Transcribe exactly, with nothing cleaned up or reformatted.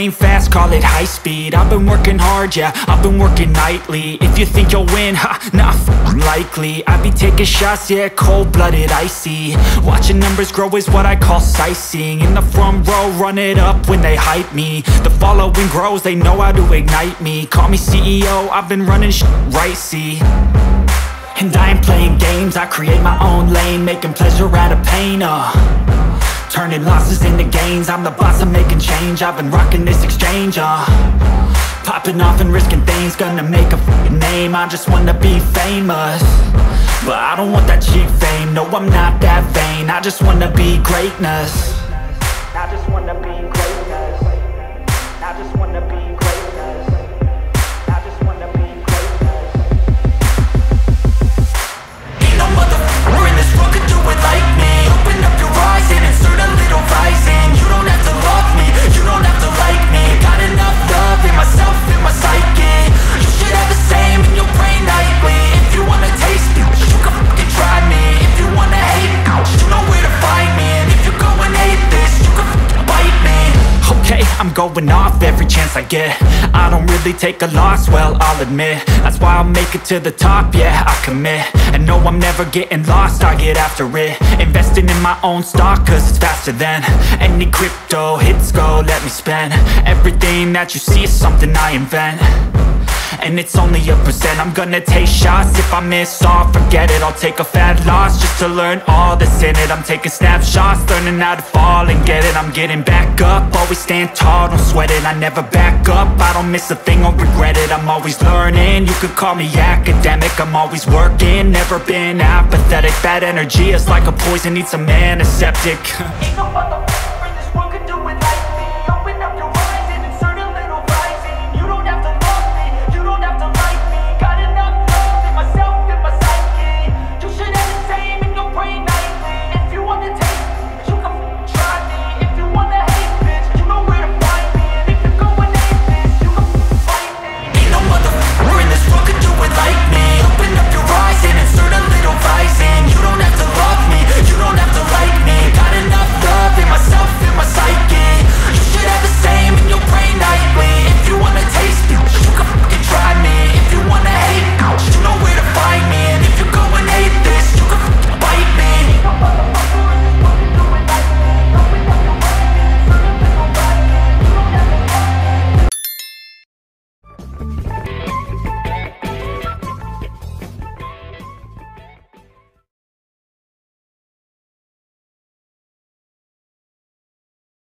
brain fast, call it high speed. I've been working hard, yeah, I've been working nightly. If you think you'll win, ha, nah, f***ing likely. I be taking shots, yeah, cold-blooded, icy. Watching numbers grow is what I call sightseeing. In the front row, run it up when they hype me. The following grows, they know how to ignite me. Call me C E O, I've been running shit right, see. And I ain't playing games, I create my own lane, making pleasure out of pain, uh turning losses into gains, I'm the boss, I'm making change. I've been rocking this exchange, uh popping off and risking things, gonna make a f***ing name. I just wanna be famous, but I don't want that cheap fame. No, I'm not that vain, I just wanna be greatness. I just wanna be greatness. I just wanna be greatness. I just wanna be greatness. Ain't no motherfucker in this world could do it like me. Open up your eyes and insert a little rising. You don't have to love me, you don't have to like me. Got enough love in myself, in my psyche. You should have the same in your brain nightly. If you wanna taste me, you can fucking try me. If you wanna hate me, you know where to find me. And if you go and hate this, you can fucking bite me. Okay, I'm going off every chance I get. I don't really take a loss, well, I'll admit. That's why I'll make it to the top, yeah, I commit. And no, I'm never getting lost, I get after it. Investing in my own stock, cause it's faster than any crypto hits go, let me spend. Everything that you see is something I invent, and it's only a percent. I'm gonna take shots, if I miss all, forget it. I'll take a fat loss just to learn all that's in it. I'm taking snapshots, learning how to fall and get it. I'm getting back up, always stand tall, don't sweat it. I never back up, I don't miss a thing or regret it. I'm always learning, you could call me academic. I'm always working, never been apathetic. Bad energy is like a poison, needs some antiseptic. Ain't no